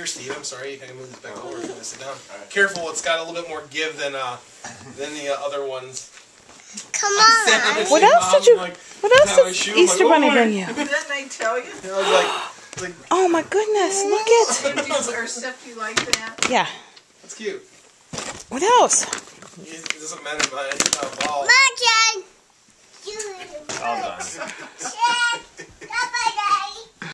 Steve. I'm sorry. You can move this back over. Sit down. Right. Careful. It's got a little bit more give than the other ones. Come on. What else did you? What else did Easter Bunny bring you? Didn't I tell you? I was like, oh my goodness! Look at. Or stuff you like that? Yeah. That's cute. What else? It doesn't matter mine. It's not a ball. Magic. All done.